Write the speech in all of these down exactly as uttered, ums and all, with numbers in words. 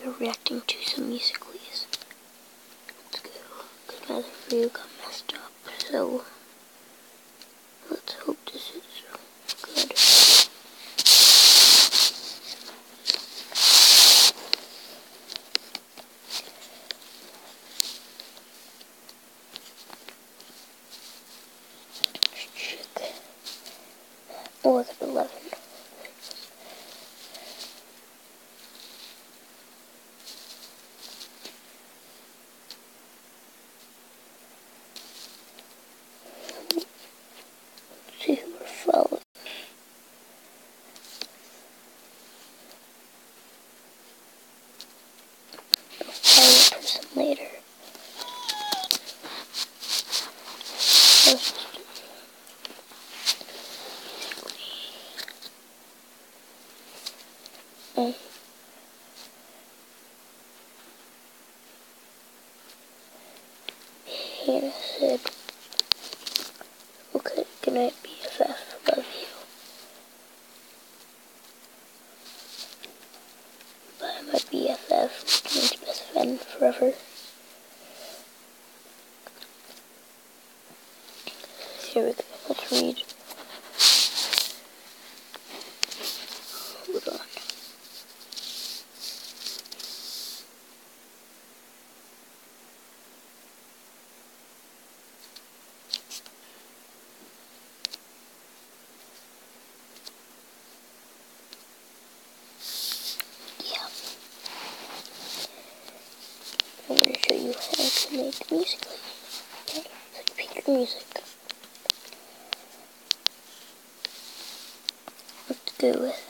We're reacting to some musicals. Let's go. Because my other video got messed up. So, let's hope this is good. Check. Oh, it's at eleven. See who we're following. I'll follow the person later. First, um, Hannah said, okay, good night, B F F, love you. Bye, my B F F, which means best friend forever. Here we go, let's read. Hold on. Yeah. I'm going to show you how to make music. Okay, so you pick your music. Let's go with this.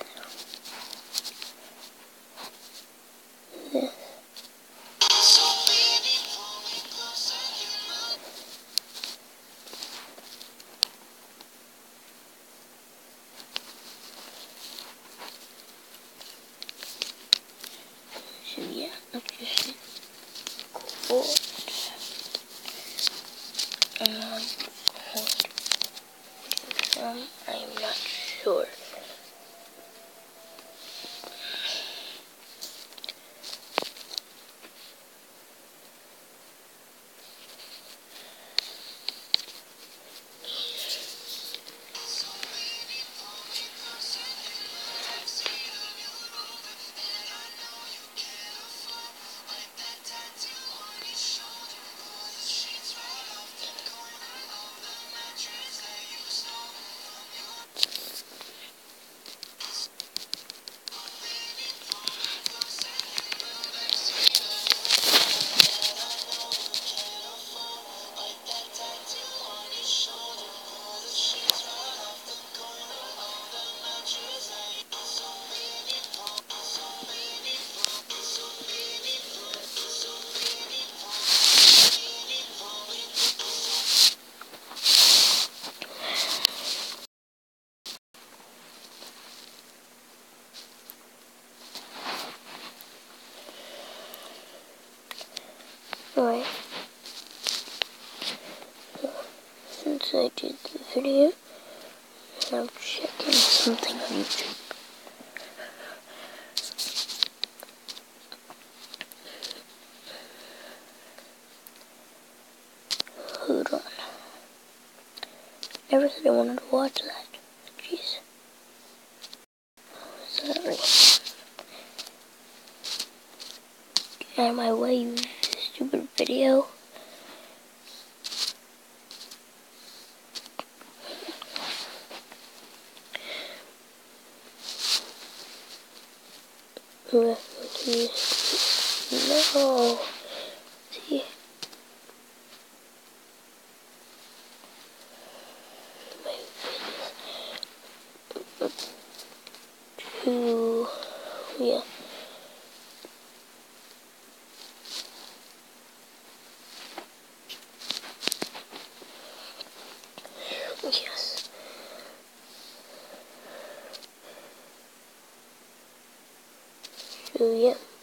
So yeah, let's just chord. Um, chord. Um, I'm not sure. Alright, so since I did the video, I'm checking something on YouTube. Hold on. Never said I wanted to watch that. Jeez. Sorry. Get out of my way, you stupid video. No. See? Two. Yeah. Yes. So yeah.